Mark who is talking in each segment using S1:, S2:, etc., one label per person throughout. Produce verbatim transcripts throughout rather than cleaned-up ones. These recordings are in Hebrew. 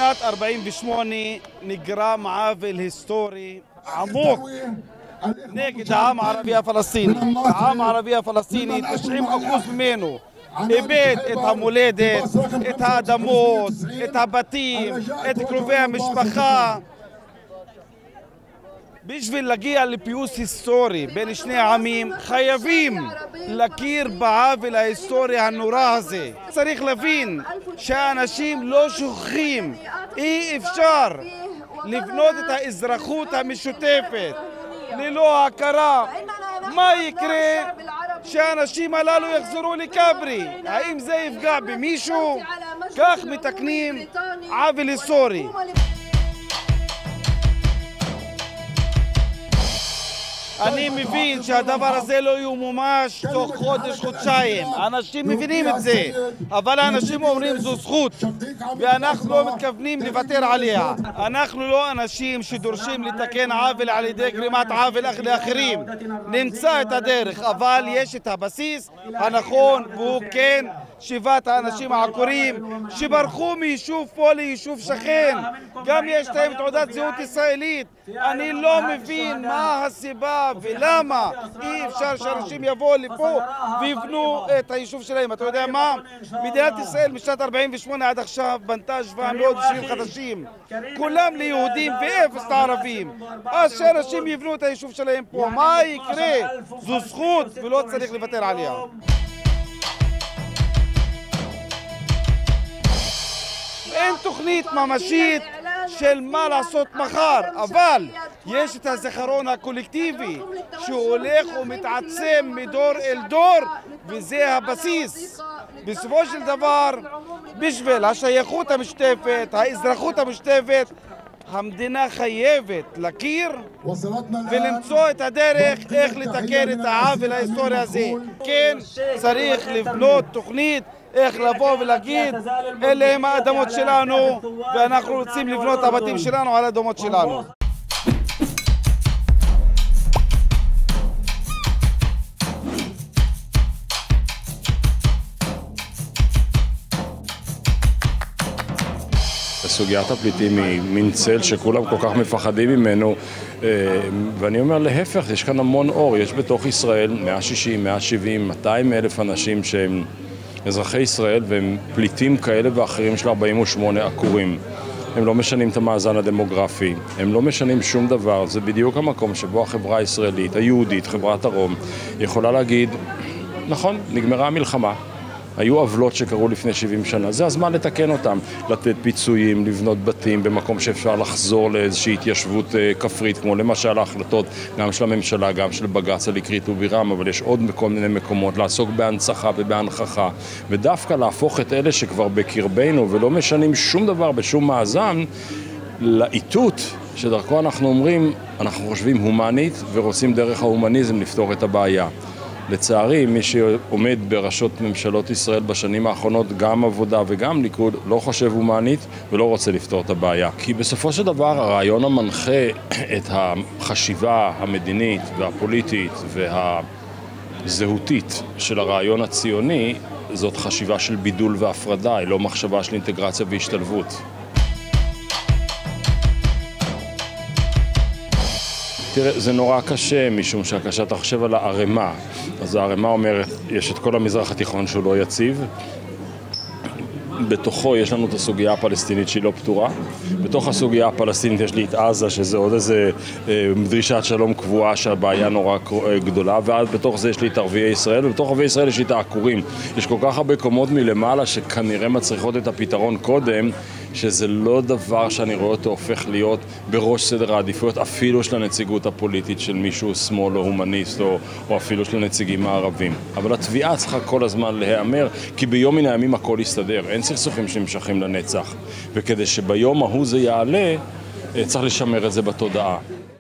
S1: בשנת ארבעים ושמונה נגרם עוול היסטורי עמוק נגד העם הערבי הפלסטיני. העם הערבי הפלסטיני, תשעים אחוז ממנו איבד את המולדת, את האדמות, את הבתים, את קרובי המשפחה. בשביל להגיע לפיוס היסטורי בין שני העמים חייבים להכיר בעוול ההיסטורי הנורא הזה. צריך להבין שהאנשים לא שוכחים, אי אפשר לבנות את האזרחות המשותפת ללא הכרה. מה יקרה שהאנשים הללו יחזרו לכברי? האם זה יפגע במישהו? כך מתקנים עוול היסטורי. אני מבין שהדבר הזה לא ימומש תוך חודש, חודשיים. אנשים מבינים את זה, אבל האנשים אומרים זו זכות, ואנחנו לא מתכוונים לוותר עליה. אנחנו לא אנשים שדורשים לתקן עוול על ידי גרימת עוול לאחרים. נמצא את הדרך, אבל יש את הבסיס הנכון, והוא כן שיבת האנשים העקורים שברחו מיישוב פה ליישוב שכן. גם יש להם תעודת זהות ישראלית. אני לא מבין מה הסיבה ולמה אי אפשר שאנשים יבואו לפה ויבנו את היישוב שלהם. אתה יודע מה? מדינת ישראל משנת ארבעים ושמונה עד עכשיו בנתה שבע מאות יישובים חדשים, כולם ליהודים ואפס לערבים. אז שאנשים יבנו את היישוב שלהם פה, מה יקרה? זו זכות ולא צריך לוותר עליה. אין תוכנית ממשית של מה לעשות מחר, אבל יש את הזיכרון הקולקטיבי שהולך ומתעצם מדור אל דור, וזה הבסיס. בסופו של דבר, בשביל השייכות המשותפת, האזרחות המשותפת, המדינה חייבת להכיר ולמצוא את הדרך איך לתקן את העוול ההיסטורי הזה. כן, צריך לבנות תוכנית איך לבוא ולהגיד אלה הם האדמות שלנו ואנחנו רוצים לבנות את הבתים שלנו על האדמות שלנו.
S2: סוגיית הפליטים היא מין צל שכולם כל כך מפחדים ממנו, ואני אומר להפך, יש כאן המון אור. יש בתוך ישראל מאה שישים, מאה שבעים, מאתיים אלף אנשים שהם אזרחי ישראל והם פליטים כאלה ואחרים של ארבעים ושמונה עקורים. הם לא משנים את המאזן הדמוגרפי, הם לא משנים שום דבר. זה בדיוק המקום שבו החברה הישראלית, היהודית, חברת הרום, יכולה להגיד, נכון, נגמרה המלחמה. היו עוולות שקרו לפני שבעים שנה, זה הזמן לתקן אותם, לתת פיצויים, לבנות בתים במקום שאפשר לחזור לאיזושהי התיישבות כפרית, כמו למשל ההחלטות גם של הממשלה, גם של בג"ץ על אקרית ובירעם, אבל יש עוד כל מיני מקומות לעסוק בהנצחה ובהנכחה, ודווקא להפוך את אלה שכבר בקרבנו ולא משנים שום דבר בשום מאזן, לאיתות שדרכו אנחנו אומרים, אנחנו חושבים הומנית ורוצים דרך ההומניזם לפתור את הבעיה. לצערי, מי שעומד בראשות ממשלות ישראל בשנים האחרונות, גם עבודה וגם ליכוד, לא חושב הומנית ולא רוצה לפתור את הבעיה. כי בסופו של דבר, הרעיון המנחה את החשיבה המדינית והפוליטית והזהותית של הרעיון הציוני, זאת חשיבה של בידול והפרדה, היא לא מחשבה של אינטגרציה והשתלבות. תראה, זה נורא קשה, משום שהקשה תחשב על הערימה. אז הערימה אומרת, יש את כל המזרח התיכון שהוא לא יציב. בתוכו יש לנו את הסוגיה הפלסטינית שהיא לא פתורה. בתוך הסוגיה הפלסטינית יש לי את עזה, שזה עוד איזה אה, דרישת שלום קבועה שהבעיה נורא גדולה. ואז בתוך זה יש לי את ערביי ישראל, ובתוך ערביי ישראל יש לי את העקורים. יש כל כך הרבה קומות מלמעלה שכנראה מצריכות את הפתרון קודם, שזה לא דבר שאני רואה אותו הופך להיות בראש סדר העדיפויות, אפילו של הנציגות הפוליטית של מישהו שמאל או הומניסט, או, או אפילו של הנציגים הערבים. אבל התביעה צריכה כל הזמן להיאמר, כי ביום מן הימים הכל יסתדר. אין סכסוכים שנמשכים לנצח. וכדי שביום ההוא זה יעלה, צריך לשמר את זה בתודעה.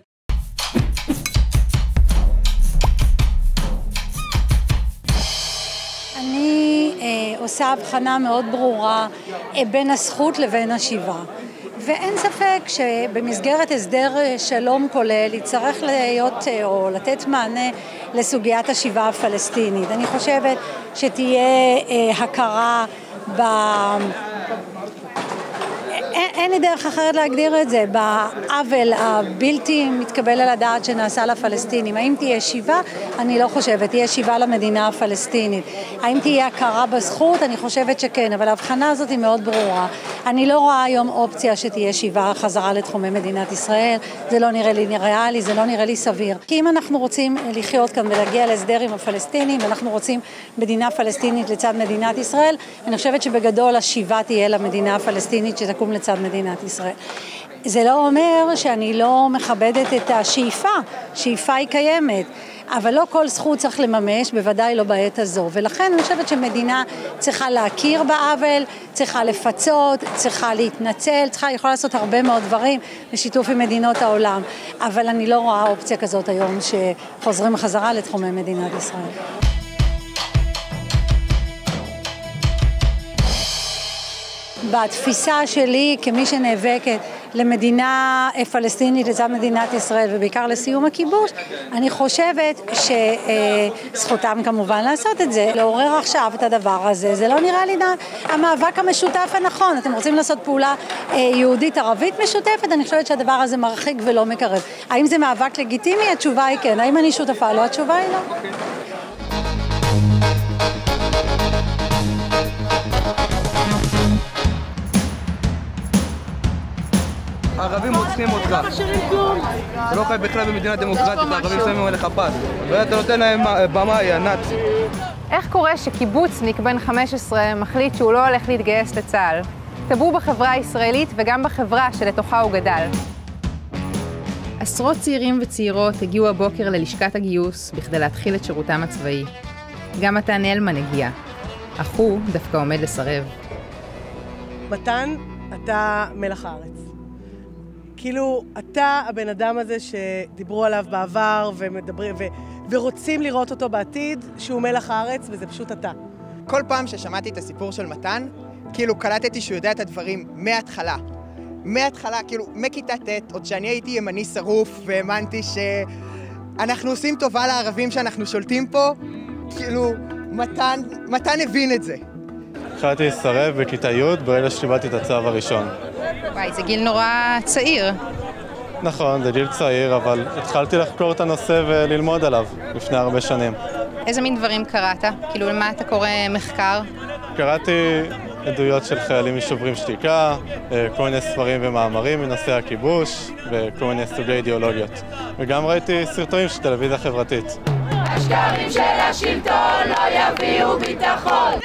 S3: עושה הבחנה מאוד ברורה בין הזכות לבין השיבה. ואין ספק שבמסגרת הסדר שלום כולל יצטרך להיות או לתת מענה לסוגיית השיבה הפלסטינית. אני חושבת שתהיה הכרה ב... אין לי דרך אחרת להגדיר את זה, בעוול הבלתי מתקבל על הדעת שנעשה לפלסטינים. האם תהיה שיבה? אני לא חושבת, תהיה שיבה למדינה הפלסטינית. האם תהיה הכרה בזכות? אני חושבת שכן, אבל ההבחנה הזאת היא מאוד ברורה. אני לא רואה היום אופציה שתהיה שיבה חזרה לתחומי מדינת ישראל, זה לא נראה לי ריאלי, זה לא נראה לי סביר. כי אם אנחנו רוצים לחיות כאן ולהגיע להסדר עם הפלסטינים, ואנחנו רוצים מדינה פלסטינית לצד מדינת ישראל, אני חושבת שבגדול השיבה תהיה למדינה הפלסטינית שתקום לצד מדינת ישראל. זה לא אומר שאני לא מכבדת את השאיפה, שאיפה היא קיימת, אבל לא כל זכות צריך לממש, בוודאי לא בעת הזו, ולכן אני חושבת שמדינה צריכה להכיר בעוול, צריכה לפצות, צריכה להתנצל, צריכה, יכולה לעשות הרבה מאוד דברים בשיתוף עם מדינות העולם, אבל אני לא רואה אופציה כזאת היום שחוזרים חזרה לתחומי מדינת ישראל. בתפיסה שלי, כמי שנאבקת למדינה פלסטינית לצד מדינת ישראל, ובעיקר לסיום הכיבוש, אני חושבת שזכותם כמובן לעשות את זה. לעורר עכשיו את הדבר הזה, זה לא נראה לי המאבק המשותף הנכון. אתם רוצים לעשות פעולה יהודית-ערבית משותפת? אני חושבת שהדבר הזה מרחיק ולא מקרב. האם זה מאבק לגיטימי? התשובה היא כן. האם אני שותפה? לא, התשובה היא לא.
S4: הערבים רוצחים אותך. אתה לא חי בכלל במדינה דמוקרטית, הערבים שמים עליך פס. ואתה נותן להם במה, יא נאצי.
S5: איך קורה שקיבוצניק בן חמש עשרה מחליט שהוא לא הולך להתגייס לצה"ל? טבו בחברה הישראלית וגם בחברה שלתוכה הוא גדל. עשרות צעירים וצעירות הגיעו הבוקר ללשכת הגיוס בכדי להתחיל את שירותם הצבאי. גם מתן הלמן הגיע, אך הוא דווקא עומד לסרב.
S6: מתן, אתה מלח הארץ. כאילו, אתה הבן אדם הזה שדיברו עליו בעבר ומדברים, ו, ורוצים לראות אותו בעתיד, שהוא מלח הארץ, וזה פשוט אתה.
S7: כל פעם ששמעתי את הסיפור של מתן, כאילו קלטתי שהוא יודע את הדברים מההתחלה. מההתחלה, כאילו, מכיתה ט', עוד שאני הייתי ימני שרוף, והאמנתי שאנחנו עושים טובה לערבים שאנחנו שולטים פה, כאילו, מתן, מתן הבין את זה.
S8: התחלתי לסרב בכיתה י' ברגע שקיבלתי את הצו הראשון.
S5: וואי, זה גיל נורא צעיר.
S8: נכון, זה גיל צעיר, אבל התחלתי לחקור את הנושא וללמוד עליו לפני הרבה שנים.
S5: איזה מין דברים קראת? כאילו, למה אתה קורא מחקר?
S8: קראתי עדויות של חיילים משוברים שתיקה, כל מיני ספרים ומאמרים מנושא הכיבוש וכל מיני סוגי אידיאולוגיות. וגם ראיתי סרטונים של טלוויזיה חברתית.
S9: השקרים של השלטון לא יביאו ביטחון.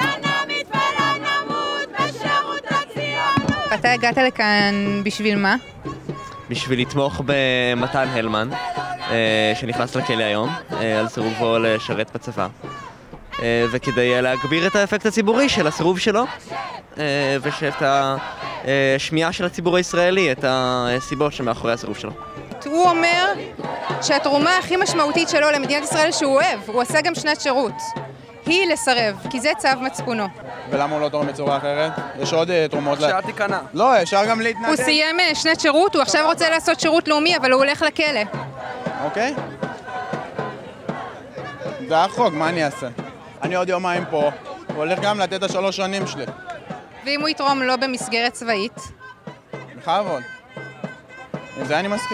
S5: אתה הגעת לכאן בשביל מה?
S10: בשביל לתמוך במתן הלמן, שנכנס לכלא היום, על סירובו לשרת בצבא. וכדי להגביר את האפקט הציבורי של הסירוב שלו, ושאת השמיעה של הציבור הישראלי, את הסיבות שמאחורי הסירוב שלו.
S5: הוא אומר שהתרומה הכי משמעותית שלו למדינת ישראל שהוא אוהב, הוא עושה גם שנת שירות. היא לסרב, כי זה צו מצפונו.
S4: ולמה הוא לא תורם בצורה אחרת? יש עוד תרומות...
S10: אפשר תיכנע.
S4: לא, אפשר גם להתנדב.
S5: הוא סיים שנת שירות, הוא עכשיו רוצה לעשות שירות לאומי, אבל הוא הולך לכלא.
S4: אוקיי. זה החוק, מה אני אעשה? אני עוד יומיים פה, הוא הולך גם לתת את השלוש שנים שלי.
S5: ואם הוא יתרום לא במסגרת צבאית?
S4: בכבוד. עם זה אני מסכים.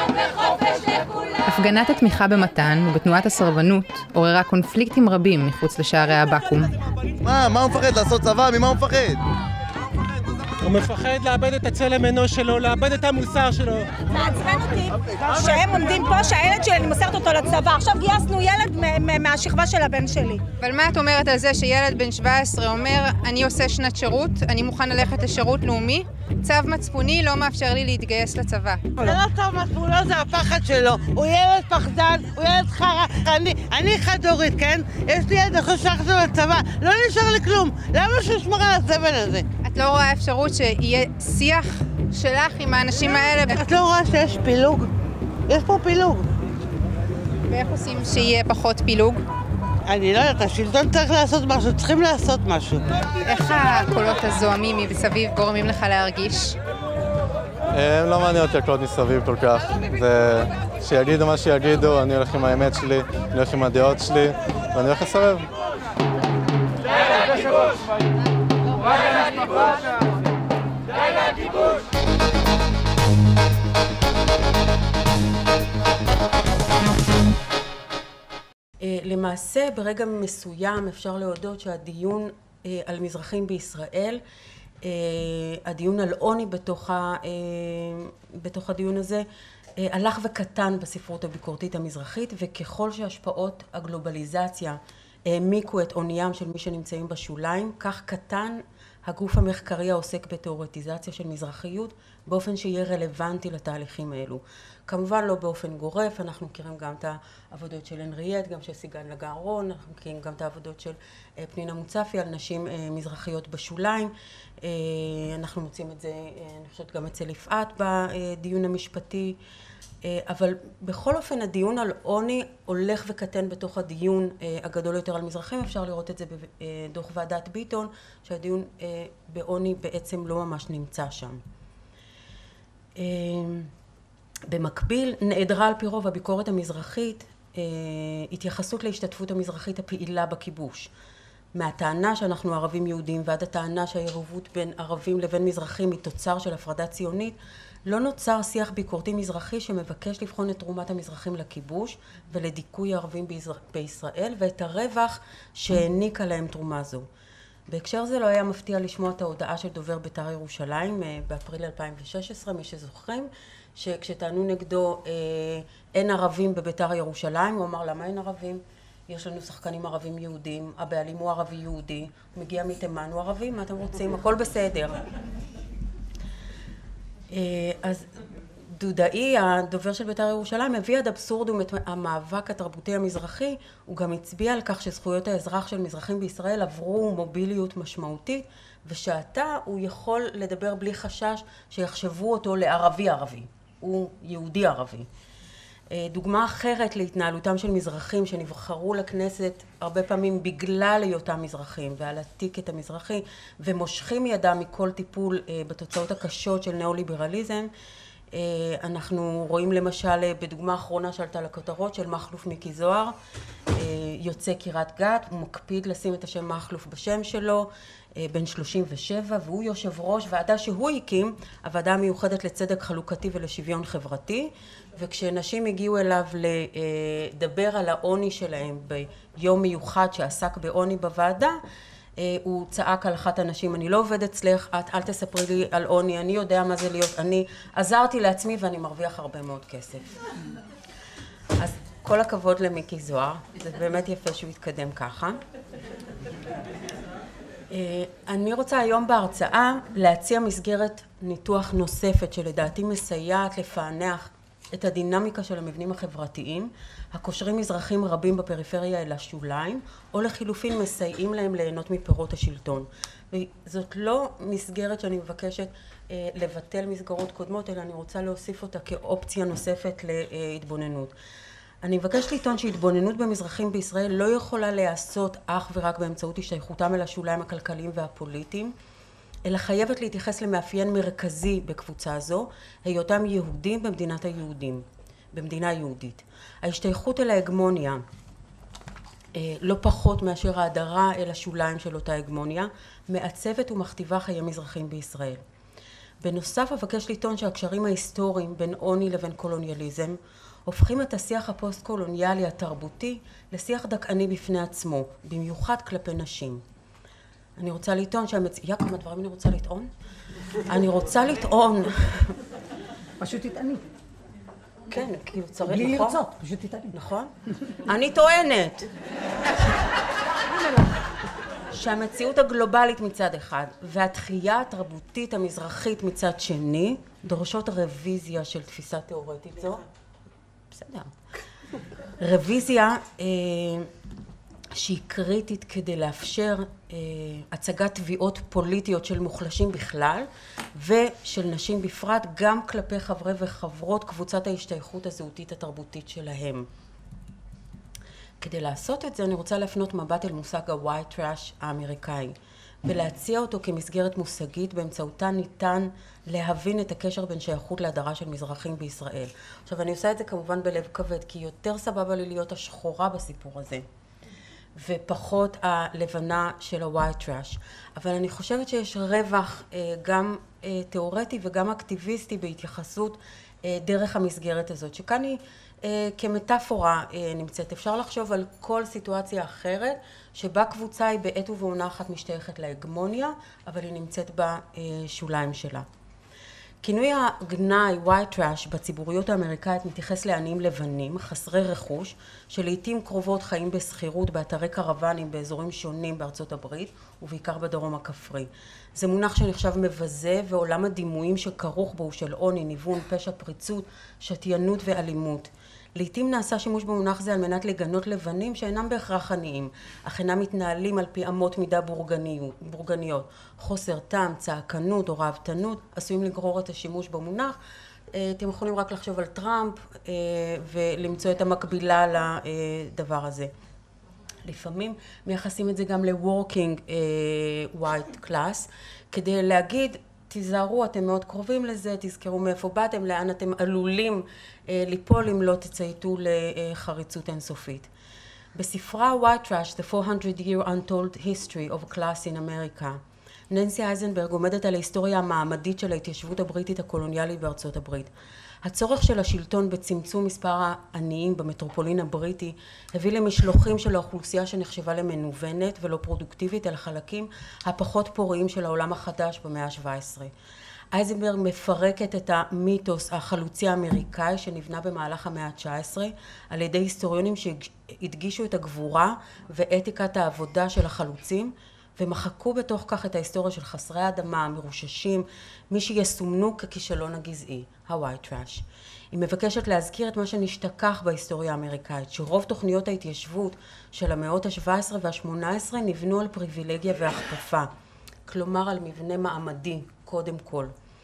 S5: הפגנת התמיכה במתן ובתנועת הסרבנות עוררה קונפליקטים רבים מחוץ לשערי הבקו"ם.
S11: מה? מה הוא מפחד? לעשות צבא? ממה הוא מפחד?
S12: הוא מפחד לאבד את הצלם אנוש שלו, לאבד את המוסר שלו.
S13: מעצבן אותי שהם עומדים פה, שהילד שלי, אני מוסרת אותו לצבא. עכשיו גייסנו ילד מהשכבה של הבן שלי.
S5: אבל מה את אומרת על זה שילד בן שבע עשרה אומר, אני עושה שנת שירות, אני מוכן ללכת לשירות לאומי, צו מצפוני לא מאפשר לי להתגייס לצבא.
S14: זה לא צו מצפונו, זה הפחד שלו. הוא ילד פחדן, הוא ילד חרא. אני, אני חד-הורית, כן? יש לי ילד, אחרי שלחתי לו לצבא. לא נשאר לי כלום. למה שישמור על הזבל הזה?
S5: את לא רואה אפשרות שיהיה שיח שלך עם האנשים האלה?
S14: את לא רואה שיש פילוג? יש פה פילוג.
S5: ואיך עושים שיהיה פחות פילוג?
S14: אני לא יודעת, השלטון צריך לעשות משהו, צריכים לעשות משהו.
S5: איך הקולות הזוהמים מסביב גורמים לך להרגיש?
S8: הם לא מעניין אותי הקולות מסביב כל כך. זה שיגידו מה שיגידו, אני הולך עם האמת שלי, אני הולך עם הדעות שלי, ואני הולך לסרב.
S9: די לכיבוש! די לכיבוש!
S15: למעשה, ברגע מסוים אפשר להודות שהדיון על מזרחים בישראל, הדיון על עוני בתוך, ה, בתוך הדיון הזה, הלך וקטן בספרות הביקורתית המזרחית, וככל שהשפעות הגלובליזציה העמיקו את עוניים של מי שנמצאים בשוליים, כך קטן הגוף המחקרי העוסק בתיאורטיזציה של מזרחיות, באופן שיהיה רלוונטי לתהליכים האלו. כמובן לא באופן גורף, אנחנו מכירים גם את העבודות של הנריאט, גם של סיגל נגרון, אנחנו מכירים גם את העבודות של פנינה מוצפי על נשים מזרחיות בשוליים. אנחנו מוצאים את זה, אני חושבת, גם אצל יפעת בדיון המשפטי. אבל בכל אופן הדיון על עוני הולך וקטן בתוך הדיון הגדול יותר על מזרחים. אפשר לראות את זה בדוח ועדת ביטון, שהדיון בעוני בעצם לא ממש נמצא שם. במקביל, נעדרה על פי רוב הביקורת המזרחית התייחסות להשתתפות המזרחית הפעילה בכיבוש. מהטענה שאנחנו ערבים יהודים ועד הטענה שהיריבות בין ערבים לבין מזרחים היא תוצר של הפרדה ציונית, לא נוצר שיח ביקורתי מזרחי שמבקש לבחון את תרומת המזרחים לכיבוש ולדיכוי הערבים בישראל ואת הרווח שהעניקה להם תרומה זו. בהקשר זה לא היה מפתיע לשמוע את ההודעה של דובר בית"ר ירושלים באפריל אלפיים ושש עשרה, מי שזוכרים, שכשטענו נגדו אין ערבים בבית"ר ירושלים, הוא אמר למה אין ערבים? יש לנו שחקנים ערבים יהודים, הבעלים הוא ערבי יהודי, הוא מגיע מתימן, הוא ערבי, מה אתם רוצים? הכל בסדר. אז דודאי, הדובר של בית"ר ירושלים, הביא עד אבסורדום את המאבק התרבותי המזרחי, הוא גם הצביע על כך שזכויות האזרח של מזרחים בישראל עברו מוביליות משמעותית, ושעתה הוא יכול לדבר בלי חשש שיחשבו אותו לערבי ערבי, הוא יהודי ערבי. דוגמה אחרת להתנהלותם של מזרחים שנבחרו לכנסת הרבה פעמים בגלל היותם מזרחים ועל הטיקט המזרחי ומושכים ידם מכל טיפול בתוצאות הקשות של ניאו-ליברליזם. אנחנו רואים למשל בדוגמה האחרונה שעלתה לכותרות של מכלוף מיקי זוהר, יוצא קריית גת, הוא מקפיד לשים את השם מכלוף בשם שלו, בן שלושים ושבע, והוא יושב ראש ועדה שהוא הקים, הוועדה המיוחדת לצדק חלוקתי ולשוויון חברתי, וכשנשים הגיעו אליו לדבר על העוני שלהם ביום מיוחד שעסק בעוני בוועדה, הוא צעק על אחת הנשים, אני לא עובד אצלך, את אל תספרי לי על עוני, אני יודע מה זה להיות, אני עזרתי לעצמי ואני מרוויח הרבה מאוד כסף. אז כל הכבוד למיקי זוהר, זה באמת יפה שהוא יתקדם ככה. אני רוצה היום בהרצאה להציע מסגרת ניתוח נוספת שלדעתי מסייעת לפענח את הדינמיקה של המבנים החברתיים, הקושרים מזרחים רבים בפריפריה אל השוליים, או לחילופין מסייעים להם ליהנות מפירות השלטון. וזאת לא מסגרת שאני מבקשת אה, לבטל מסגרות קודמות, אלא אני רוצה להוסיף אותה כאופציה נוספת להתבוננות. אני מבקש לטעון שהתבוננות במזרחים בישראל לא יכולה להיעשות אך ורק באמצעות השתייכותם אל השוליים הכלכליים והפוליטיים, אלא חייבת להתייחס למאפיין מרכזי בקבוצה זו, היותם יהודים במדינת היהודים, במדינה יהודית. ההשתייכות אל ההגמוניה, לא פחות מאשר ההדרה אל השוליים של אותה הגמוניה, מעצבת ומכתיבה חיי מזרחים בישראל. בנוסף, אבקש לטעון שהקשרים ההיסטוריים בין עוני לבין קולוניאליזם, הופכים את השיח הפוסט-קולוניאלי התרבותי לשיח דכאני בפני עצמו, במיוחד כלפי נשים. אני רוצה לטעון שהמצ... יא, כמה דברים אני רוצה לטעון? אני רוצה לטעון...
S16: פשוט תטעני.
S15: כן, כאילו צריך,
S16: בלי
S15: נכון?
S16: לרצות, פשוט תטעני.
S15: נכון? אני טוענת שהמציאות הגלובלית מצד אחד והתחייה התרבותית המזרחית מצד שני דורשות רוויזיה של תפיסה תיאורטית זו. בסדר. רוויזיה אה, שהיא קריטית כדי לאפשר אה, הצגת תביעות פוליטיות של מוחלשים בכלל ושל נשים בפרט, גם כלפי חברי וחברות קבוצת ההשתייכות הזהותית התרבותית שלהם. כדי לעשות את זה אני רוצה להפנות מבט אל מושג ה-white trash האמריקאי ולהציע אותו כמסגרת מושגית באמצעותה ניתן להבין את הקשר בין שייכות להדרה של מזרחים בישראל. עכשיו אני עושה את זה כמובן בלב כבד, כי יותר סבבה לי להיות השחורה בסיפור הזה ופחות הלבנה של ה-white trash. אבל אני חושבת שיש רווח גם תיאורטי וגם אקטיביסטי בהתייחסות דרך המסגרת הזאת, שכאן היא כמטאפורה נמצאת. אפשר לחשוב על כל סיטואציה אחרת שבה קבוצה היא בעת ובעונה אחת משתייכת להגמוניה, אבל היא נמצאת בשוליים שלה. כינוי הגנאי white trash בציבוריות האמריקאית מתייחס לעניים לבנים, חסרי רכוש, שלעיתים קרובות חיים בסחירות באתרי קרוונים באזורים שונים בארצות הברית, ובעיקר בדרום הכפרי. זה מונח שנחשב מבזה, ועולם הדימויים שכרוך בו של עוני, ניוון, פשע, פריצות, שתיינות ואלימות. לעתים נעשה שימוש במונח זה על מנת לגנות לבנים שאינם בהכרח עניים, אך אינם מתנהלים על פי אמות מידה בורגניות, בורגניות. חוסר טעם, צעקנות או ראוותנות עשויים לגרור את השימוש במונח. אתם יכולים רק לחשוב על טראמפ ולמצוא את המקבילה לדבר הזה. לפעמים מייחסים את זה גם ל-working white class, כדי להגיד, תיזהרו, אתם מאוד קרובים לזה, תזכרו מאיפה באתם, לאן אתם עלולים ליפול אם לא תצייתו לחריצות אינסופית. בספרה White Trash, The four hundred year Untold History of Class in America, ננסי אייזנברג עומדת על ההיסטוריה המעמדית של ההתיישבות הבריטית הקולוניאלית בארצות הברית. הצורך של השלטון בצמצום מספר העניים במטרופולין הבריטי הביא למשלוחים של האוכלוסייה שנחשבה למנוונת ולא פרודוקטיבית אל החלקים הפחות פוריים של העולם החדש במאה ה-שבע עשרה. אייזנברג מפרקת את המיתוס החלוצי האמריקאי שנבנה במהלך המאה ה-תשע עשרה על ידי היסטוריונים שהדגישו את הגבורה ואתיקת העבודה של החלוצים, ומחקו בתוך כך את ההיסטוריה של חסרי האדמה, מרוששים, מי שיסומנו ככישלון הגזעי, ה-white trash. היא מבקשת להזכיר את מה שנשתכח בהיסטוריה האמריקאית, שרוב תוכניות ההתיישבות של המאות ה-שבע עשרה וה-שמונה עשרה נבנו על פריבילגיה והכפפה, כלומר על מבנה מעמדי קודם כל.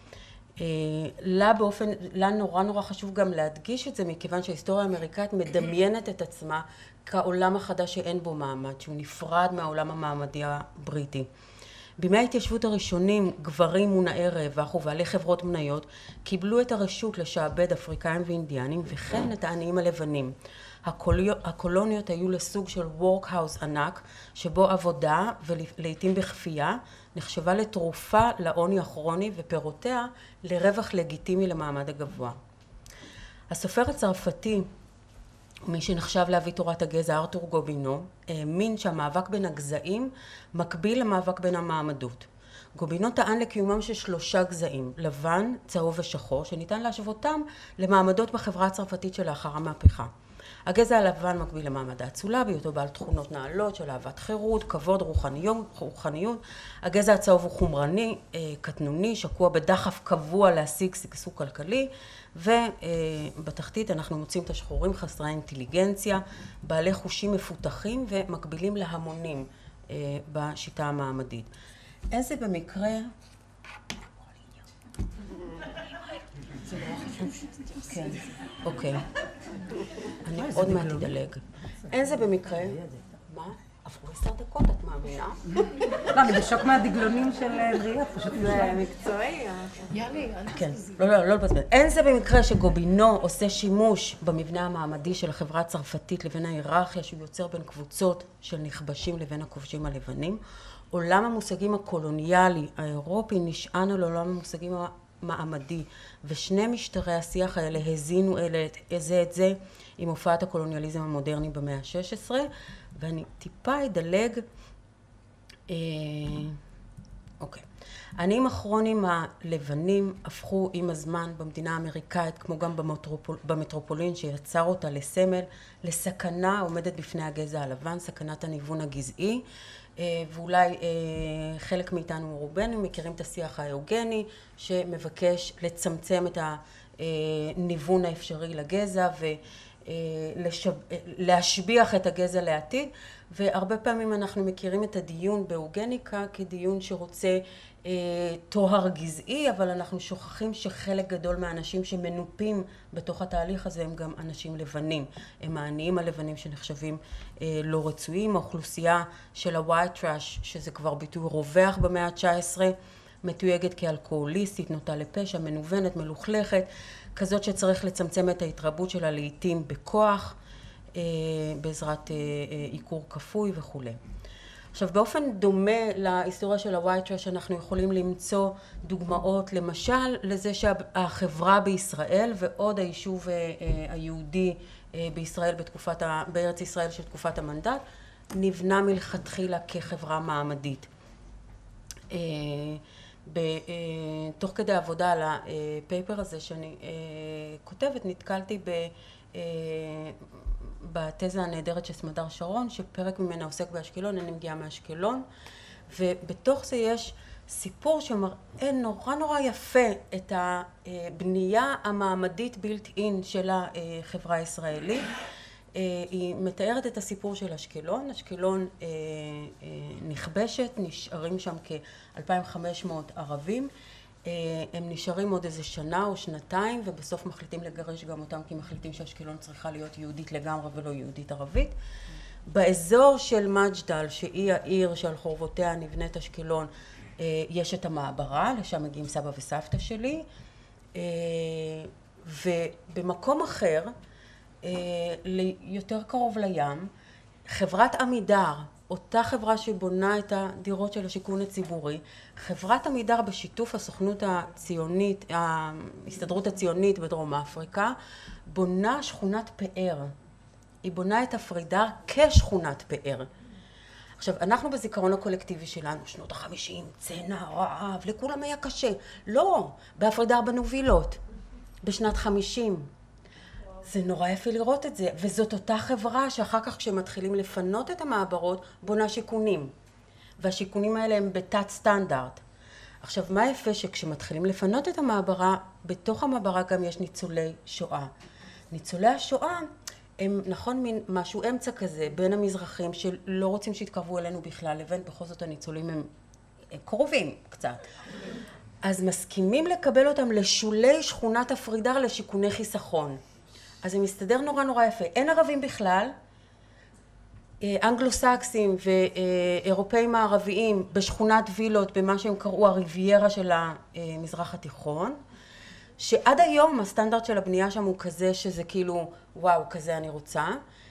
S15: לה באופן, לה נורא נורא חשוב גם להדגיש את זה, מכיוון שההיסטוריה האמריקאית מדמיינת את עצמה כעולם החדש שאין בו מעמד, שהוא נפרד מהעולם המעמדי הבריטי. בימי ההתיישבות הראשונים, גברים מונעי רווח ובעלי חברות מניות קיבלו את הרשות לשעבד אפריקאים ואינדיאנים וכן את העניים הלבנים. הקולוניות היו לסוג של workhouse ענק, שבו עבודה ולעיתים בכפייה נחשבה לתרופה לעוני הכרוני ופירותיה לרווח לגיטימי למעמד הגבוה. הסופר הצרפתי, מי שנחשב להביא תורת הגזע, ארתור גובינו, האמין שהמאבק בין הגזעים מקביל למאבק בין המעמדות. גובינו טען לקיומם של שלושה גזעים, לבן, צהוב ושחור, שניתן להשוותם למעמדות בחברה הצרפתית שלאחר המהפכה. הגזע הלבן מקביל למעמד האצולה, בהיותו בעל תכונות נעלות של אהבת חירות, כבוד, רוחניות, רוחניות. הגזע הצהוב הוא חומרני, קטנוני, שקוע בדחף קבוע להשיג שגשוג כלכלי, ובתחתית אנחנו מוצאים את השחורים חסרי אינטליגנציה, בעלי חושים מפותחים ומקבילים להמונים בשיטה המעמדית. איזה במקרה... זה לא חשוב. כן, אוקיי. אני עוד מעט אדלג. אין זה במקרה? מה? עברו עשר דקות, את מאמינה?
S16: לא, אני בשוק מהדגלונים של בריאה, פשוט
S15: זה מקצועי. יאללה. כן, לא, לא, לא לבזבז. אין זה במקרה שגובינו עושה שימוש במבנה המעמדי של החברה הצרפתית לבין ההיררכיה שהוא יוצר בין קבוצות של נכבשים לבין הכובשים הלבנים. עולם המושגים הקולוניאלי האירופי נשען על עולם המושגים מעמדי, ושני משטרי השיח האלה הזינו אלה זה את זה עם הופעת הקולוניאליזם המודרני במאה ה-שש עשרה, ואני טיפה אדלג. אה, אוקיי. העניים הכרוניים הלבנים הפכו עם הזמן במדינה האמריקאית, כמו גם במטרופול, במטרופולין שיצר אותה לסמל, לסכנה עומדת בפני הגזע הלבן, סכנת הניוון הגזעי, ואולי חלק מאיתנו רובנו מכירים את השיח האיוגני שמבקש לצמצם את הניוון האפשרי לגזע ולהשביח את הגזע לעתיד, והרבה פעמים אנחנו מכירים את הדיון באוגניקה כדיון שרוצה תוהר גזעי, אבל אנחנו שוכחים שחלק גדול מהאנשים שמנופים בתוך התהליך הזה הם גם אנשים לבנים, הם העניים הלבנים שנחשבים לא רצויים. האוכלוסייה של ה-white trash, שזה כבר ביטוי רווח במאה ה-תשע עשרה, מתויגת כאלכוהוליסטית, נוטה לפשע, מנוונת, מלוכלכת, כזאת שצריך לצמצם את ההתרבות שלה לעתים בכוח, בעזרת עיקור כפוי וכו'. עכשיו, באופן דומה להיסטוריה של ה-white trash, אנחנו יכולים למצוא דוגמאות, למשל, לזה שהחברה בישראל ועוד היישוב היהודי בישראל בתקופת, בארץ ישראל של תקופת המנדט, נבנה מלכתחילה כחברה מעמדית. תוך כדי עבודה על הפייפר הזה שאני כותבת, נתקלתי בתזה הנהדרת של סמדר שרון, שפרק ממנה עוסק באשקלון, אני מגיעה מאשקלון, ובתוך זה יש סיפור שמראה נורא נורא יפה את הבנייה המעמדית בילט אין של החברה הישראלית. היא מתארת את הסיפור של אשקלון. אשקלון נכבשת, נשארים שם כ-אלפיים וחמש מאות ערבים. הם נשארים עוד איזה שנה או שנתיים, ובסוף מחליטים לגרש גם אותם, כי מחליטים שאשקלון צריכה להיות יהודית לגמרי ולא יהודית ערבית. באזור של מג'דל, שהיא העיר שעל חורבותיה נבנית אשקלון, יש את המעברה, לשם מגיעים סבא וסבתא שלי. ובמקום אחר, יותר קרוב לים, חברת עמידר, אותה חברה שבונה את הדירות של השיכון הציבורי, חברת עמידר בשיתוף הסוכנות הציונית, ההסתדרות הציונית בדרום אפריקה, בונה שכונת פאר. היא בונה את הפרידר כשכונת פאר. עכשיו, אנחנו בזיכרון הקולקטיבי שלנו, שנות החמישים, צנע, רעב, לכולם היה קשה. לא, בהפרידר בנו וילות, בשנת חמישים. זה נורא יפה לראות את זה, וזאת אותה חברה שאחר כך כשמתחילים לפנות את המעברות, בונה שיכונים. והשיכונים האלה הם בתת סטנדרט. עכשיו, מה יפה שכשמתחילים לפנות את המעברה, בתוך המעברה גם יש ניצולי שואה. ניצולי השואה הם, נכון, מין משהו אמצע כזה, בין המזרחים שלא רוצים שיתקרבו אלינו בכלל, לבין בכל זאת הניצולים הם, הם קרובים קצת. אז מסכימים לקבל אותם לשולי שכונת הפרידר לשיכוני חיסכון. אז זה מסתדר נורא נורא יפה. אין ערבים בכלל, אנגלו-סקסים ואירופאים מערביים בשכונת וילות, במה שהם קראו הריביירה של המזרח התיכון, שעד היום הסטנדרט של הבנייה שם הוא כזה שזה כאילו, וואו, כזה אני רוצה.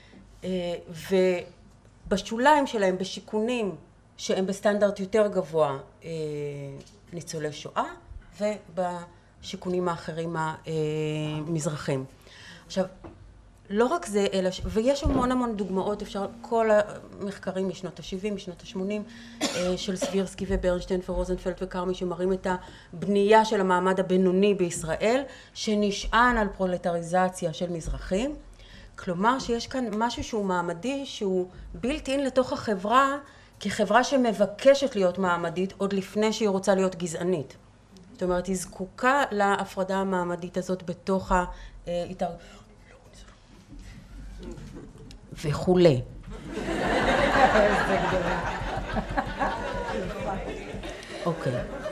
S15: ובשוליים שלהם, בשיכונים שהם בסטנדרט יותר גבוה, ניצולי שואה, ובשיכונים האחרים המזרחים. עכשיו, לא רק זה, אלא, ויש המון המון דוגמאות, אפשר, כל המחקרים משנות ה-שבעים, משנות ה-שמונים, של סבירסקי וברנשטיין ורוזנפלד וקרמי, שמראים את הבנייה של המעמד הבינוני בישראל, שנשען על פרולטריזציה של מזרחים. כלומר, שיש כאן משהו שהוא מעמדי, שהוא בילט אין לתוך החברה, כחברה שמבקשת להיות מעמדית, עוד לפני שהיא רוצה להיות גזענית. זאת אומרת, היא זקוקה להפרדה המעמדית הזאת בתוך ההתארגנות. וכולי. אוקיי.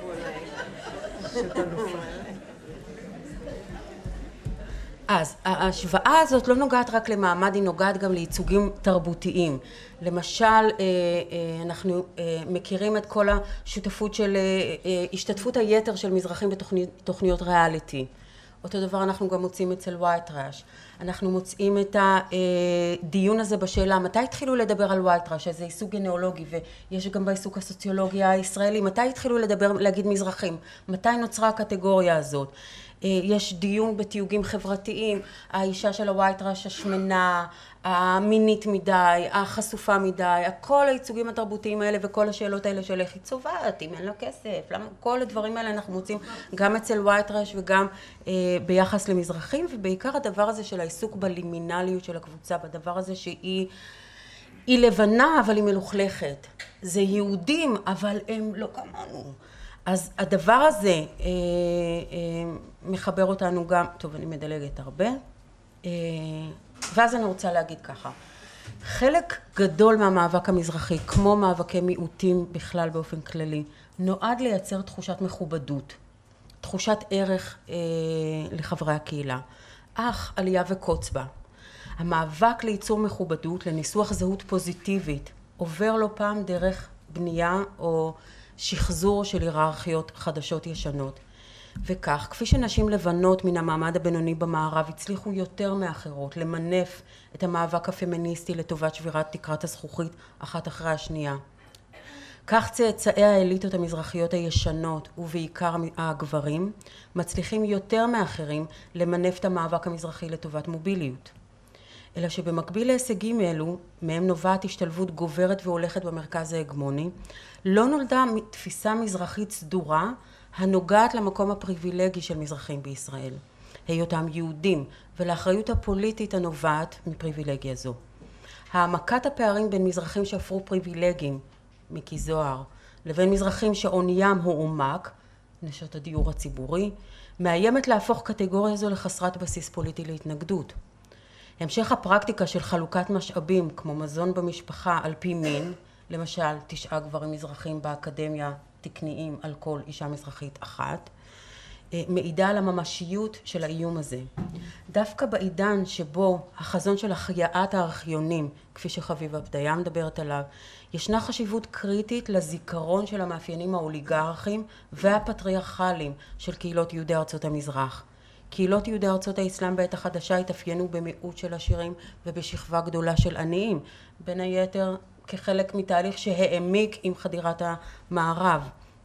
S15: אז ההשוואה הזאת לא נוגעת רק למעמד, היא נוגעת גם לייצוגים תרבותיים. למשל, אנחנו מכירים את כל השותפות של השתתפות היתר של מזרחים בתוכניות ריאליטי. אותו דבר אנחנו גם מוצאים אצל white trash. אנחנו מוצאים את הדיון הזה בשאלה, מתי התחילו לדבר על white trash, איזה עיסוק גנאולוגי, ויש גם בעיסוק הסוציולוגיה הישראלי, מתי התחילו לדבר, להגיד מזרחים, מתי נוצרה הקטגוריה הזאת. יש דיון בתיוגים חברתיים, האישה של ה-white trash השמנה, המינית מדי, החשופה מדי, כל הייצוגים התרבותיים האלה וכל השאלות האלה של איך היא צובעת, אם אין לה כסף, למה, כל הדברים האלה אנחנו מוצאים גם אצל white trash וגם אה, ביחס למזרחים, ובעיקר הדבר הזה של העיסוק בלימינליות של הקבוצה, בדבר הזה שהיא היא לבנה אבל היא מלוכלכת, זה יהודים אבל הם לא כמונו. אז הדבר הזה אה, אה, מחבר אותנו גם, טוב אני מדלגת הרבה, אה, ואז אני רוצה להגיד ככה, חלק גדול מהמאבק המזרחי, כמו מאבקי מיעוטים בכלל באופן כללי, נועד לייצר תחושת מכובדות, תחושת ערך אה, לחברי הקהילה, אך עלייה וקוץ בה. המאבק לייצור מכובדות, לניסוח זהות פוזיטיבית, עובר לא פעם דרך בנייה או שחזור של היררכיות חדשות ישנות. וכך, כפי שנשים לבנות מן המעמד הבינוני במערב הצליחו יותר מאחרות למנף את המאבק הפמיניסטי לטובת שבירת תקרת הזכוכית אחת אחרי השנייה. כך צאצאי האליטות המזרחיות הישנות, ובעיקר הגברים, מצליחים יותר מאחרים למנף את המאבק המזרחי לטובת מוביליות. אלא שבמקביל להישגים אלו, מהם נובעת השתלבות גוברת והולכת במרכז ההגמוני, לא נולדה תפיסה מזרחית סדורה הנוגעת למקום הפריבילגי של מזרחים בישראל, היותם יהודים ולאחריות הפוליטית הנובעת מפריבילגיה זו. העמקת הפערים בין מזרחים שהפרו פריבילגיים, מיקי זוהר, לבין מזרחים שעוניים הועמק, נשות הדיור הציבורי, מאיימת להפוך קטגוריה זו לחסרת בסיס פוליטי להתנגדות. המשך הפרקטיקה של חלוקת משאבים כמו מזון במשפחה על פי מין, למשל תשעה גברים מזרחים באקדמיה תקניים על כל אישה מזרחית אחת, מעידה על הממשיות של האיום הזה. דווקא בעידן שבו החזון של החייאת הארכיונים, כפי שחביבה פדיה מדברת עליו, ישנה חשיבות קריטית לזיכרון של המאפיינים האוליגרכים והפטריארכליים של קהילות יהודי ארצות המזרח. קהילות יהודי ארצות האסלאם בעת החדשה התאפיינו במיעוט של עשירים ובשכבה גדולה של עניים, בין היתר כחלק מתהליך שהעמיק עם חדירת המערב.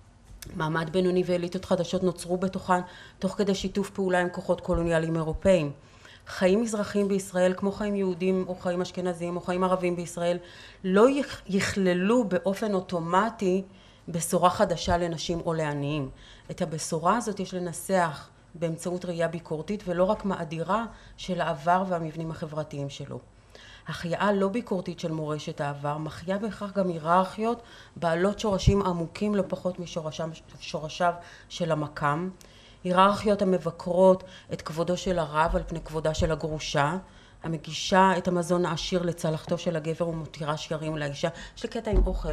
S15: מעמד בינוני ואליטות חדשות נוצרו בתוכן תוך כדי שיתוף פעולה עם כוחות קולוניאליים אירופאים. חיים מזרחים בישראל, כמו חיים יהודים או חיים אשכנזים או חיים ערבים בישראל, לא יכללו באופן אוטומטי בשורה חדשה לנשים או לעניים. את הבשורה הזאת יש לנסח באמצעות ראייה ביקורתית ולא רק מאדירה של העבר והמבנים החברתיים שלו. החייאה לא ביקורתית של מורשת העבר מחיה בהכרח גם היררכיות בעלות שורשים עמוקים לא פחות משורשיו של המקם, היררכיות המבקרות את כבודו של הרב על פני כבודה של הגרושה, המגישה את המזון העשיר לצלחתו של הגבר ומותירה שיירים לאישה. יש לי קטע עם אוכל.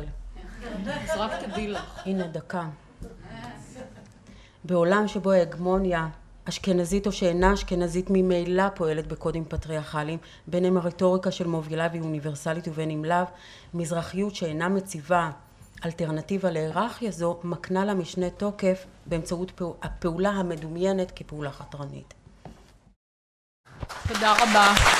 S17: אז רק תדעי לך.
S15: הנה דקה. בעולם שבו ההגמוניה אשכנזית או שאינה אשכנזית ממילא פועלת בקודים פטריארכליים, בין אם הרטוריקה של מובילה והיא אוניברסלית ובין אם לאו, מזרחיות שאינה מציבה אלטרנטיבה להיררכיה זו מקנה לה משנה תוקף באמצעות הפעולה המדומיינת כפעולה חתרנית.
S17: תודה רבה.